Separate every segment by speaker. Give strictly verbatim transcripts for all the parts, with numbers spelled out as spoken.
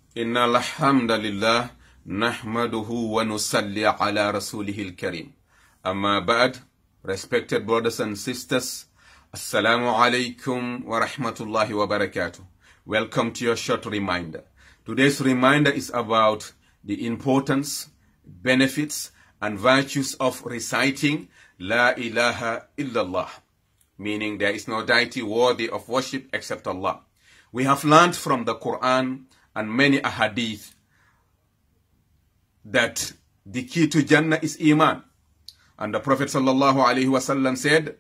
Speaker 1: إن الحمد لله نحمده ونصلي على رسوله الكريم. أما بعد, respected brothers and sisters, Assalamu alaikum wa rahmatullahi wa barakatuh. Welcome to your short reminder. Today's reminder is about the importance, benefits, and virtues of reciting La ilaha illallah, meaning there is no deity worthy of worship except Allah. We have learned from the Quran and many ahadith that the key to Jannah is Iman. And the Prophet sallallahu alaihi wasallam said,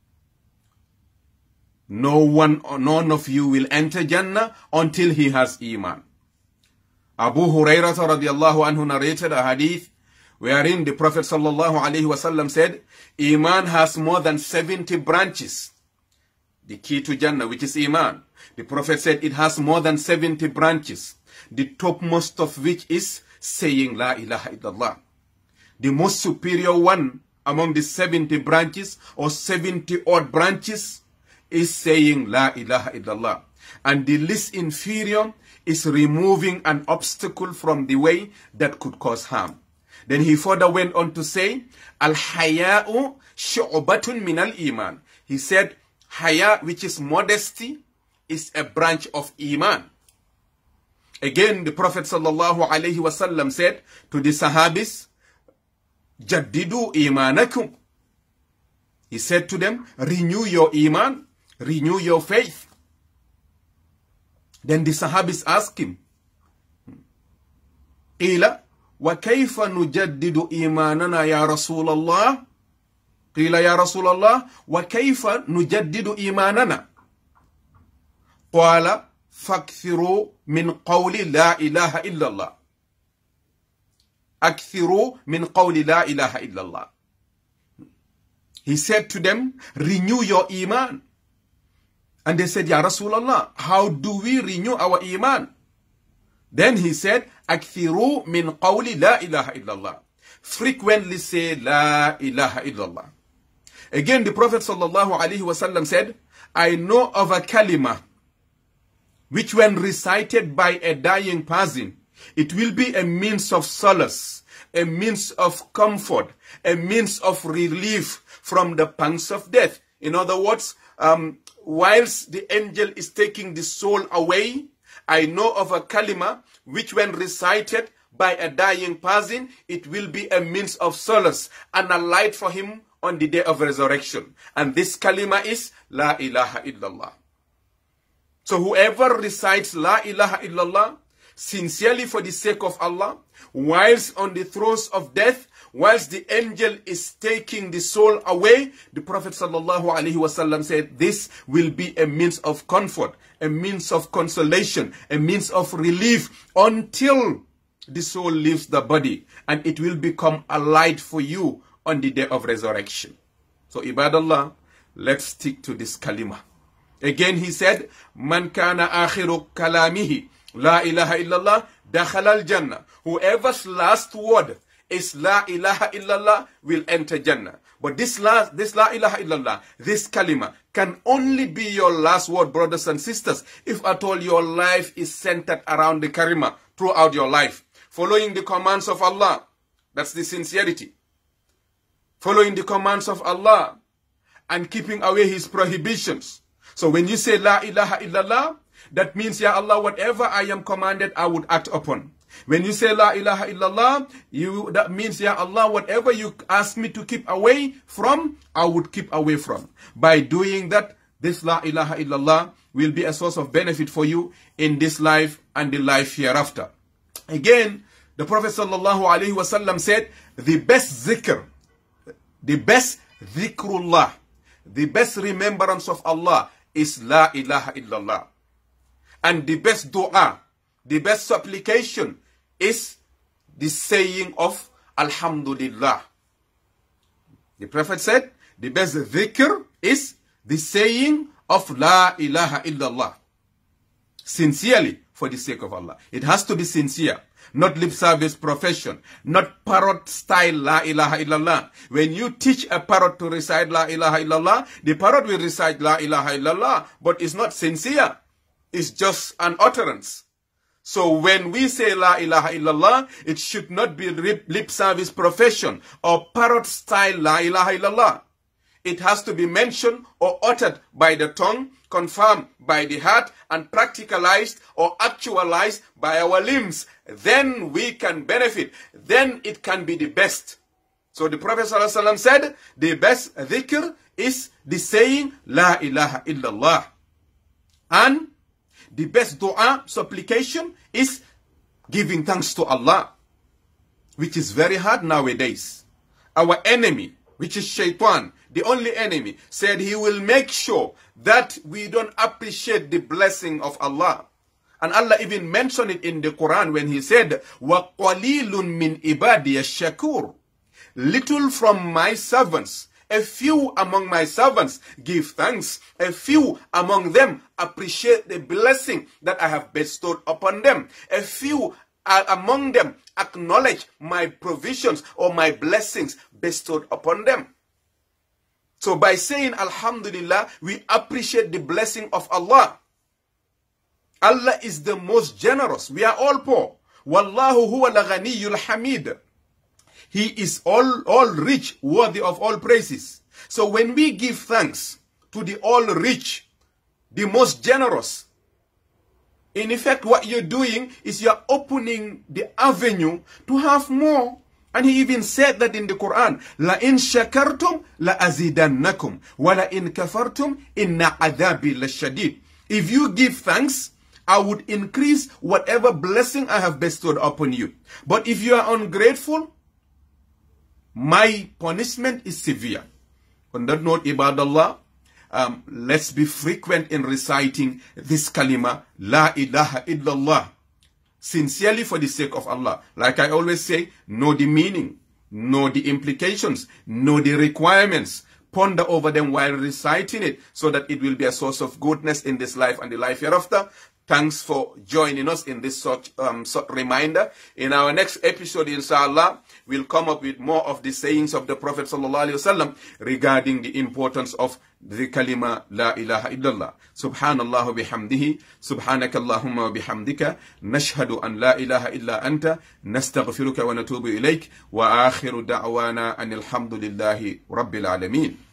Speaker 1: no one or none of you will enter Jannah until he has Iman. Abu Hurairah radiallahu anhu narrated a hadith wherein the Prophet sallallahu alaihi wasallam said, Iman has more than seventy branches. The key to Jannah, which is Iman. The Prophet said it has more than seventy branches, the topmost of which is saying La ilaha illallah. The most superior one among the seventy branches or seventy odd branches is saying La ilaha illallah. And the least inferior is removing an obstacle from the way that could cause harm. Then he further went on to say, Al-haya'u shu'batun min al-iman. He said, Haya, which is modesty, is a branch of Iman. Again, the Prophet sallallahu alaihi wasallam said to the Sahabis, Jaddidu imanakum. He said to them, renew your Iman, renew your faith. Then the Sahabis asked him, Qila, wa kayfa nujaddidu imanana ya Rasulallah? Qila ya Rasulallah, wa kayfa nujaddidu imanana? Qala, fakthiru min qawli la ilaha illallah. Akthiru min qawli la ilaha illallah. He said to them, renew your Iman. And they said, Ya Rasulallah, how do we renew our Iman? Then he said, Akthiru min qawli la ilaha illallah. Frequently say La ilaha illallah. Again, the Prophet sallallahu alaihi wasallam said, I know of a kalima which when recited by a dying person, it will be a means of solace, a means of comfort, a means of relief from the pangs of death. In other words, um, whilst the angel is taking the soul away, I know of a kalima which when recited by a dying person, it will be a means of solace and a light for him on the day of resurrection. And this kalima is La ilaha illallah. So whoever recites La ilaha illallah sincerely for the sake of Allah, whilst on the throes of death, whilst the angel is taking the soul away, the Prophet sallallahu alaihi wasallam said this will be a means of comfort, a means of consolation, a means of relief until the soul leaves the body, and it will become a light for you on the day of resurrection. So ibadallah, let's stick to this kalima. Again he said, Man kana akhiru kalamihi La ilaha illallah dakhala al-jannah. Whoever's last word is La ilaha illallah will enter Jannah. But this last, this La ilaha illallah, this kalima can only be your last word, brothers and sisters, if at all your life is centered around the kalima throughout your life. Following the commands of Allah, that's the sincerity. Following the commands of Allah and keeping away his prohibitions. So when you say La ilaha illallah, that means, Ya Allah, whatever I am commanded, I would act upon. When you say La ilaha illallah, you, that means, Ya Allah, whatever you ask me to keep away from, I would keep away from. By doing that, this La ilaha illallah will be a source of benefit for you in this life and the life hereafter. Again, the Prophet sallallahu alaihi wasallam said, the best zikr, the best zikrullah, the best remembrance of Allah is La ilaha illallah. And the best dua, the best supplication is the saying of Alhamdulillah. The Prophet said, the best dhikr is the saying of La ilaha illallah. Sincerely, for the sake of Allah. It has to be sincere. Not lip service profession. Not parrot style La ilaha illallah. When you teach a parrot to recite La ilaha illallah, the parrot will recite La ilaha illallah, but it's not sincere. It's just an utterance. So when we say La ilaha illallah, it should not be lip service profession or parrot style La ilaha illallah. It has to be mentioned or uttered by the tongue, confirmed by the heart, and practicalized or actualized by our limbs. Then we can benefit. Then it can be the best. So the Prophet ﷺ said, the best dhikr is the saying La ilaha illallah. And the best dua, supplication, is giving thanks to Allah, which is very hard nowadays. Our enemy, which is Shaitan, the only enemy, said he will make sure that we don't appreciate the blessing of Allah. And Allah even mentioned it in the Quran when he said, وَقَلِيلٌ مِّنْ إِبَادِيَ الشَّكُورِ. Little from my servants, a few among my servants give thanks. A few among them appreciate the blessing that I have bestowed upon them. A few among them acknowledge my provisions or my blessings bestowed upon them. So by saying Alhamdulillah, we appreciate the blessing of Allah. Allah is the most generous. We are all poor. Wallahu huwa al-ghaniyyul hamid. He is all, all rich, worthy of all praises. So when we give thanks to the all rich, the most generous, in effect what you're doing is you're opening the avenue to have more. And he even said that in the Quran, La in shakartum la azidannakum wa la in kafartum inna adhabi lashadid. If you give thanks, I would increase whatever blessing I have bestowed upon you. But if you are ungrateful, my punishment is severe. On that note, ibadallah, um, let's be frequent in reciting this kalima, La ilaha illallah, sincerely for the sake of Allah. Like I always say, know the meaning, know the implications, know the requirements, ponder over them while reciting it so that it will be a source of goodness in this life and the life hereafter. Thanks for joining us in this such, um, such reminder. In our next episode, inshallah, we'll come up with more of the sayings of the Prophet sallallahu alaihi wasallam regarding the importance of the kalima La ilaha illallah. Subhanallah bihamdihi, subhanakallahumma wa bihamdika, nashhadu an la ilaha illa anta, nastaghfiruka wa natubu ilayk, wa akhiru da'wana anil hamdulillahi rabbil alameen.